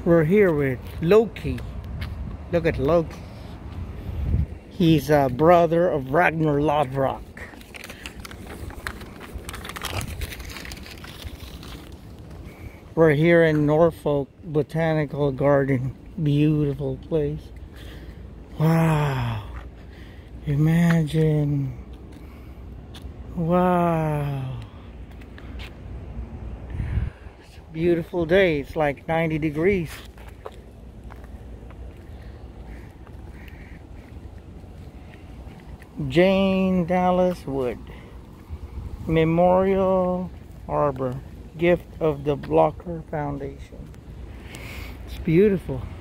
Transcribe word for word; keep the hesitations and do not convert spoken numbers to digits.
We're here with Loki. Look at Loki. He's a brother of Ragnar Lodbrok. We're here in Norfolk Botanical Garden. Beautiful place. Wow. Imagine. Wow. It's a beautiful day. It's like ninety degrees. Jane Dallas Wood Memorial Arbor, gift of the Blocker Foundation. It's beautiful.